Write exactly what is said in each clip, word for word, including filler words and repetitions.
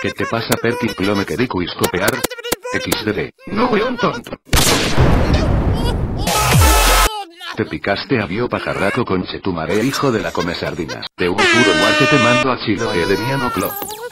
¿Qué te pasa, Perkin Clome que dico iscopear? equis de de. No weón tonto. Te picaste a bio pajarraco conche tu mare hijo de la come sardinas. Te un puro muerte te mando a chilo e de miano clo.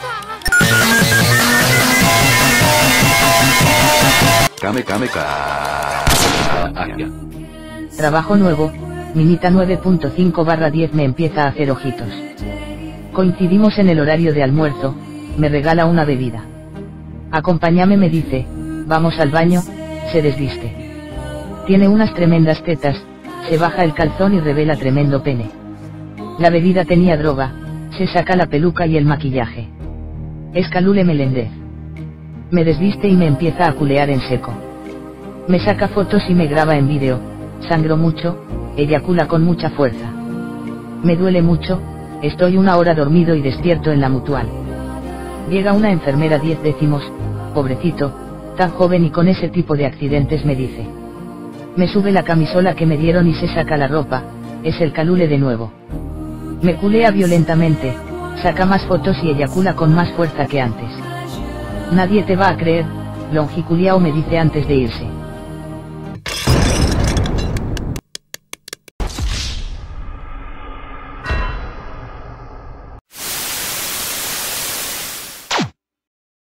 Kame kame ka. Trabajo nuevo, Minita nueve punto cinco barra diez me empieza a hacer ojitos. Coincidimos en el horario de almuerzo, me regala una bebida. Acompáñame me dice, vamos al baño, se desviste. Tiene unas tremendas tetas, se baja el calzón y revela tremendo pene. La bebida tenía droga, se saca la peluca y el maquillaje. Es Calule Meléndez. Me desviste y me empieza a culear en seco. Me saca fotos y me graba en vídeo, sangro mucho, eyacula con mucha fuerza. Me duele mucho, estoy una hora dormido y despierto en la mutual. Llega una enfermera diez décimos, pobrecito, tan joven y con ese tipo de accidentes me dice. Me sube la camisola que me dieron y se saca la ropa, es el Calule de nuevo. Me culea violentamente, saca más fotos y eyacula con más fuerza que antes. Nadie te va a creer, longiculiao me dice antes de irse.